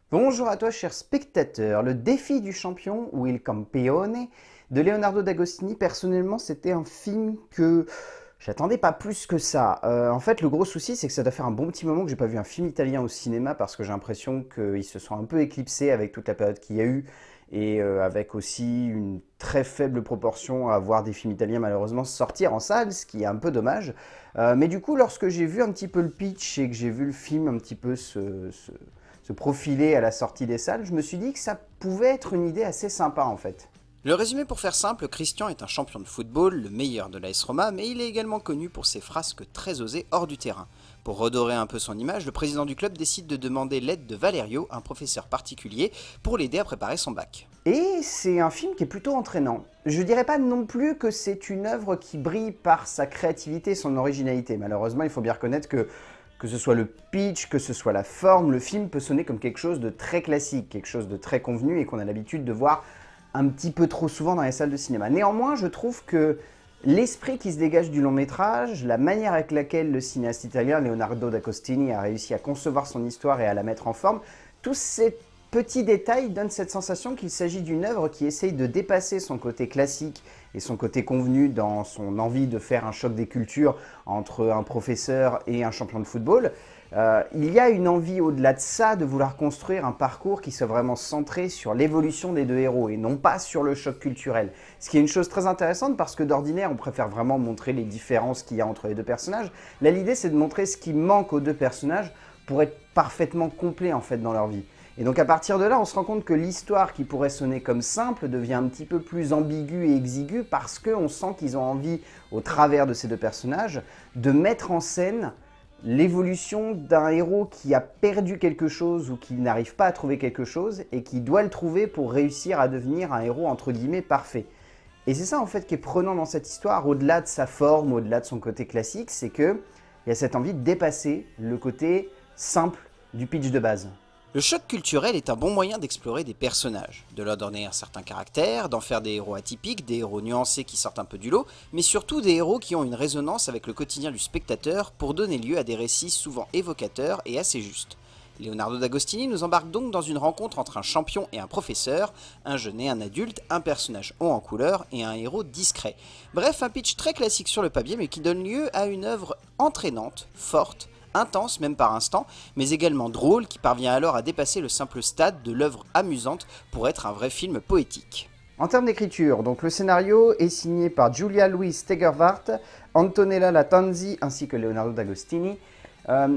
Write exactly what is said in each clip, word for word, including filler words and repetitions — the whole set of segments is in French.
Bonjour à toi, cher spectateur. Le défi du champion, ou Il Campione, de Leonardo D'Agostini, personnellement, c'était un film que j'attendais pas plus que ça. Euh, en fait, le gros souci, c'est que ça doit faire un bon petit moment que j'ai pas vu un film italien au cinéma parce que j'ai l'impression qu'ils se sont un peu éclipsés avec toute la période qu'il y a eu et euh, avec aussi une très faible proportion à voir des films italiens malheureusement sortir en salle, ce qui est un peu dommage. Euh, mais du coup, lorsque j'ai vu un petit peu le pitch et que j'ai vu le film un petit peu se, se se profiler à la sortie des salles, je me suis dit que ça pouvait être une idée assez sympa en fait. Le résumé pour faire simple, Christian est un champion de football, le meilleur de l'A S Roma, mais il est également connu pour ses frasques très osées hors du terrain. Pour redorer un peu son image, le président du club décide de demander l'aide de Valerio, un professeur particulier, pour l'aider à préparer son bac. Et c'est un film qui est plutôt entraînant. Je dirais pas non plus que c'est une œuvre qui brille par sa créativité et son originalité. Malheureusement, il faut bien reconnaître que que ce soit le pitch, que ce soit la forme, le film peut sonner comme quelque chose de très classique, quelque chose de très convenu et qu'on a l'habitude de voir un petit peu trop souvent dans les salles de cinéma. Néanmoins, je trouve que l'esprit qui se dégage du long métrage, la manière avec laquelle le cinéaste italien Leonardo D'Agostini a réussi à concevoir son histoire et à la mettre en forme, tous ces petits détails donnent cette sensation qu'il s'agit d'une œuvre qui essaye de dépasser son côté classique et son côté convenu dans son envie de faire un choc des cultures entre un professeur et un champion de football. Euh, il y a une envie au-delà de ça de vouloir construire un parcours qui soit vraiment centré sur l'évolution des deux héros et non pas sur le choc culturel. Ce qui est une chose très intéressante parce que d'ordinaire on préfère vraiment montrer les différences qu'il y a entre les deux personnages. Là l'idée c'est de montrer ce qui manque aux deux personnages pour être parfaitement complets en fait dans leur vie. Et donc à partir de là, on se rend compte que l'histoire qui pourrait sonner comme simple devient un petit peu plus ambiguë et exiguë parce qu'on sent qu'ils ont envie, au travers de ces deux personnages, de mettre en scène l'évolution d'un héros qui a perdu quelque chose ou qui n'arrive pas à trouver quelque chose et qui doit le trouver pour réussir à devenir un héros entre guillemets parfait. Et c'est ça en fait qui est prenant dans cette histoire, au-delà de sa forme, au-delà de son côté classique, c'est qu'il y a cette envie de dépasser le côté simple du pitch de base. Le choc culturel est un bon moyen d'explorer des personnages, de leur donner un certain caractère, d'en faire des héros atypiques, des héros nuancés qui sortent un peu du lot, mais surtout des héros qui ont une résonance avec le quotidien du spectateur pour donner lieu à des récits souvent évocateurs et assez justes. Leonardo D'Agostini nous embarque donc dans une rencontre entre un champion et un professeur, un jeune et un adulte, un personnage haut en couleur et un héros discret. Bref, un pitch très classique sur le papier mais qui donne lieu à une œuvre entraînante, forte, intense même par instant, mais également drôle qui parvient alors à dépasser le simple stade de l'œuvre amusante pour être un vrai film poétique. En termes d'écriture, donc le scénario est signé par Giulia Louise Stegerwart, Antonella Latanzi ainsi que Leonardo D'Agostini. Euh,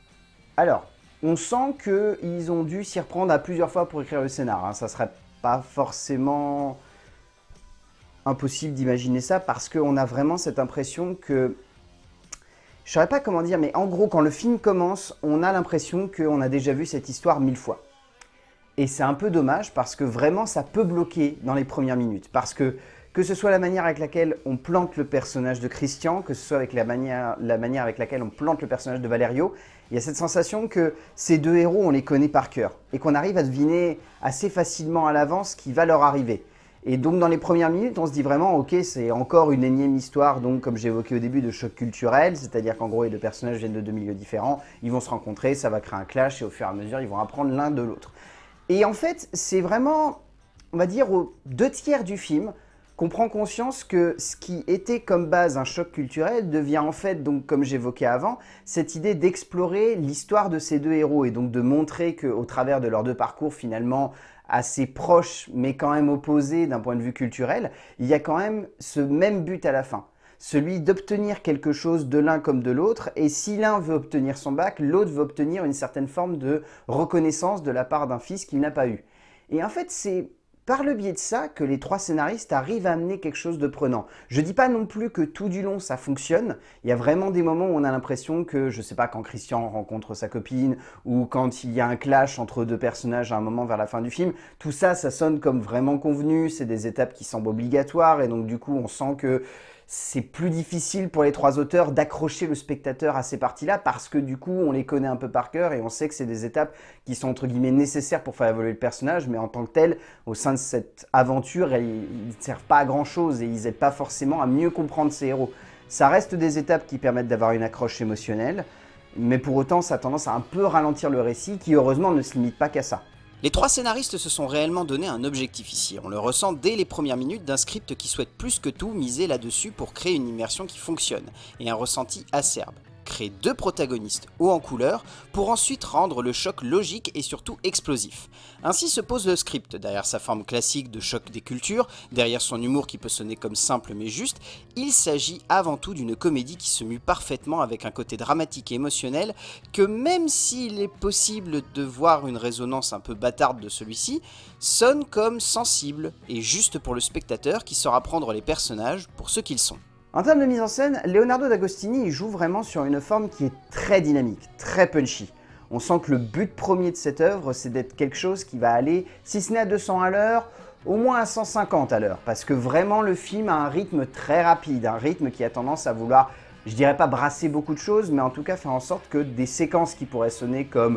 alors, on sent qu'ils ont dû s'y reprendre à plusieurs fois pour écrire le scénar. Hein. Ça serait pas forcément impossible d'imaginer ça parce qu'on a vraiment cette impression que... Je ne saurais pas comment dire, mais en gros, quand le film commence, on a l'impression qu'on a déjà vu cette histoire mille fois. Et c'est un peu dommage parce que vraiment, ça peut bloquer dans les premières minutes. Parce que, que ce soit la manière avec laquelle on plante le personnage de Christian, que ce soit avec la manière, la manière avec laquelle on plante le personnage de Valerio, il y a cette sensation que ces deux héros, on les connaît par cœur. Et qu'on arrive à deviner assez facilement à l'avance ce qui va leur arriver. Et donc dans les premières minutes, on se dit vraiment, ok, c'est encore une énième histoire, donc comme j'ai évoqué au début, de choc culturel, c'est-à-dire qu'en gros les deux personnages viennent de deux milieux différents, ils vont se rencontrer, ça va créer un clash et au fur et à mesure, ils vont apprendre l'un de l'autre. Et en fait, c'est vraiment, on va dire, aux deux tiers du film, qu'on prend conscience que ce qui était comme base un choc culturel devient en fait, donc comme j'évoquais avant, cette idée d'explorer l'histoire de ces deux héros et donc de montrer qu'au travers de leurs deux parcours finalement, assez proches mais quand même opposés d'un point de vue culturel, il y a quand même ce même but à la fin. Celui d'obtenir quelque chose de l'un comme de l'autre, et si l'un veut obtenir son bac, l'autre veut obtenir une certaine forme de reconnaissance de la part d'un fils qu'il n'a pas eu. Et en fait, c'est par le biais de ça que les trois scénaristes arrivent à amener quelque chose de prenant. Je ne dis pas non plus que tout du long ça fonctionne, il y a vraiment des moments où on a l'impression que, je ne sais pas, quand Christian rencontre sa copine, ou quand il y a un clash entre deux personnages à un moment vers la fin du film, tout ça, ça sonne comme vraiment convenu, c'est des étapes qui semblent obligatoires, et donc du coup on sent que c'est plus difficile pour les trois auteurs d'accrocher le spectateur à ces parties-là parce que du coup, on les connaît un peu par cœur et on sait que c'est des étapes qui sont entre guillemets nécessaires pour faire évoluer le personnage, mais en tant que tel, au sein de cette aventure, ils ne servent pas à grand-chose et ils n'aident pas forcément à mieux comprendre ces héros. Ça reste des étapes qui permettent d'avoir une accroche émotionnelle, mais pour autant, ça a tendance à un peu ralentir le récit qui, heureusement, ne se limite pas qu'à ça. Les trois scénaristes se sont réellement donné un objectif ici, on le ressent dès les premières minutes d'un script qui souhaite plus que tout miser là-dessus pour créer une immersion qui fonctionne, et un ressenti acerbe. Créer deux protagonistes hauts en couleur pour ensuite rendre le choc logique et surtout explosif. Ainsi se pose le script, derrière sa forme classique de choc des cultures, derrière son humour qui peut sonner comme simple mais juste, il s'agit avant tout d'une comédie qui se mue parfaitement avec un côté dramatique et émotionnel que même s'il est possible de voir une résonance un peu bâtarde de celui-ci, sonne comme sensible et juste pour le spectateur qui saura prendre les personnages pour ce qu'ils sont. En termes de mise en scène, Leonardo D'Agostini il joue vraiment sur une forme qui est très dynamique, très punchy. On sent que le but premier de cette œuvre, c'est d'être quelque chose qui va aller, si ce n'est à deux cents à l'heure, au moins à cent cinquante à l'heure. Parce que vraiment, le film a un rythme très rapide, un rythme qui a tendance à vouloir, je dirais pas brasser beaucoup de choses, mais en tout cas faire en sorte que des séquences qui pourraient sonner comme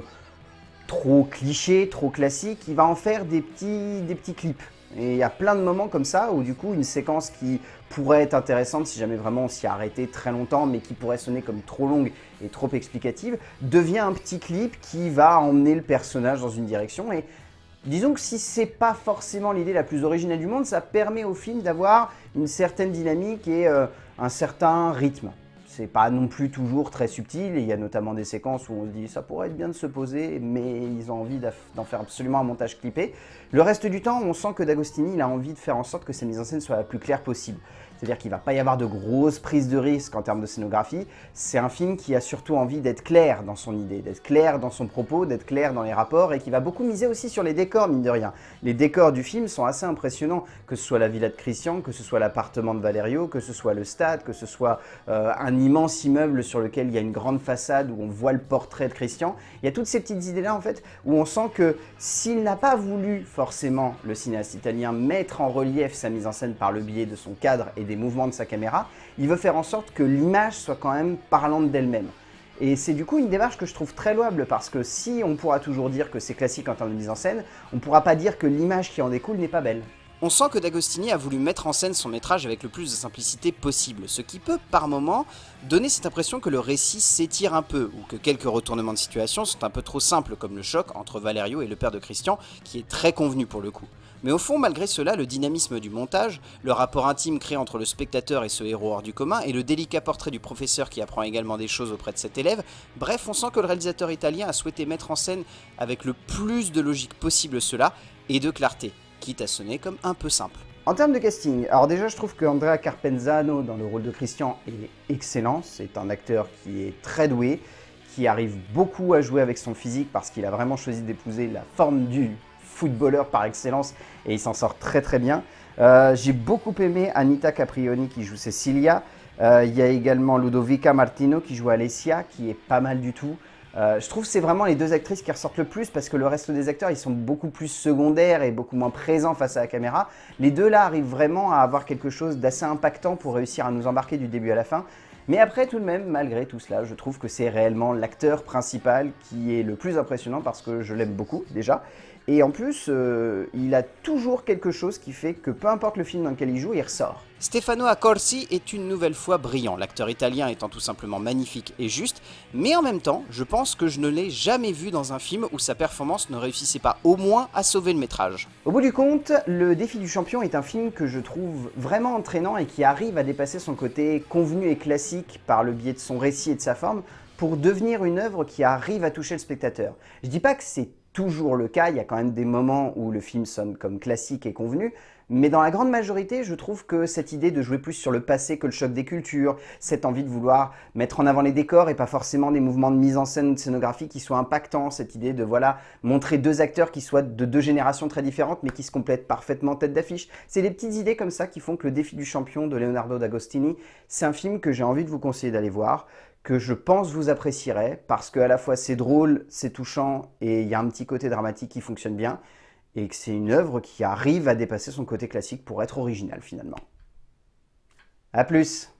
trop clichés, trop classiques, il va en faire des petits, des petits clips. Et il y a plein de moments comme ça où du coup une séquence qui pourrait être intéressante si jamais vraiment on s'y arrêtait très longtemps mais qui pourrait sonner comme trop longue et trop explicative devient un petit clip qui va emmener le personnage dans une direction. Et disons que si c'est pas forcément l'idée la plus originale du monde, ça permet au film d'avoir une certaine dynamique et euh, un certain rythme. C'est pas non plus toujours très subtil, et il y a notamment des séquences où on se dit ça pourrait être bien de se poser, mais ils ont envie d'en faire absolument un montage clippé. Le reste du temps, on sent que D'Agostini il a envie de faire en sorte que sa mise en scène soit la plus claire possible. C'est-à-dire qu'il ne va pas y avoir de grosses prises de risque en termes de scénographie. C'est un film qui a surtout envie d'être clair dans son idée, d'être clair dans son propos, d'être clair dans les rapports et qui va beaucoup miser aussi sur les décors, mine de rien. Les décors du film sont assez impressionnants, que ce soit la villa de Christian, que ce soit l'appartement de Valerio, que ce soit le stade, que ce soit euh, un immense immeuble sur lequel il y a une grande façade où on voit le portrait de Christian. Il y a toutes ces petites idées-là en fait, où on sent que s'il n'a pas voulu forcément, le cinéaste italien, mettre en relief sa mise en scène par le biais de son cadre et des mouvements de sa caméra, il veut faire en sorte que l'image soit quand même parlante d'elle-même. Et c'est du coup une démarche que je trouve très louable parce que si on pourra toujours dire que c'est classique en termes de mise en scène, on ne pourra pas dire que l'image qui en découle n'est pas belle. On sent que D'Agostini a voulu mettre en scène son métrage avec le plus de simplicité possible, ce qui peut, par moments, donner cette impression que le récit s'étire un peu, ou que quelques retournements de situation sont un peu trop simples, comme le choc entre Valerio et le père de Christian, qui est très convenu pour le coup. Mais au fond, malgré cela, le dynamisme du montage, le rapport intime créé entre le spectateur et ce héros hors du commun, et le délicat portrait du professeur qui apprend également des choses auprès de cet élève, bref, on sent que le réalisateur italien a souhaité mettre en scène avec le plus de logique possible cela, et de clarté, quitte à sonner comme un peu simple. En termes de casting, alors déjà je trouve que Andrea Carpenzano dans le rôle de Christian est excellent, c'est un acteur qui est très doué, qui arrive beaucoup à jouer avec son physique parce qu'il a vraiment choisi d'épouser la forme du footballeur par excellence et il s'en sort très très bien. Euh, J'ai beaucoup aimé Anita Caprioni qui joue Cecilia, euh, il y a également Ludovica Martino qui joue Alessia qui est pas mal du tout. Euh, je trouve que c'est vraiment les deux actrices qui ressortent le plus parce que le reste des acteurs ils sont beaucoup plus secondaires et beaucoup moins présents face à la caméra. Les deux là arrivent vraiment à avoir quelque chose d'assez impactant pour réussir à nous embarquer du début à la fin. Mais après tout de même, malgré tout cela, je trouve que c'est réellement l'acteur principal qui est le plus impressionnant parce que je l'aime beaucoup déjà. Et en plus, euh, il a toujours quelque chose qui fait que peu importe le film dans lequel il joue, il ressort. Stefano Accorsi est une nouvelle fois brillant, l'acteur italien étant tout simplement magnifique et juste, mais en même temps, je pense que je ne l'ai jamais vu dans un film où sa performance ne réussissait pas au moins à sauver le métrage. Au bout du compte, Le Défi du Champion est un film que je trouve vraiment entraînant et qui arrive à dépasser son côté convenu et classique par le biais de son récit et de sa forme pour devenir une œuvre qui arrive à toucher le spectateur. Je dis pas que c'est toujours le cas, il y a quand même des moments où le film sonne comme classique et convenu, mais dans la grande majorité, je trouve que cette idée de jouer plus sur le passé que le choc des cultures, cette envie de vouloir mettre en avant les décors et pas forcément des mouvements de mise en scène ou de scénographie qui soient impactants, cette idée de voilà montrer deux acteurs qui soient de deux générations très différentes mais qui se complètent parfaitement tête d'affiche, c'est des petites idées comme ça qui font que Le Défi du Champion de Leonardo D'Agostini, c'est un film que j'ai envie de vous conseiller d'aller voir, que je pense vous apprécierez parce qu'à la fois c'est drôle, c'est touchant et il y a un petit côté dramatique qui fonctionne bien et que c'est une œuvre qui arrive à dépasser son côté classique pour être originale finalement. A plus!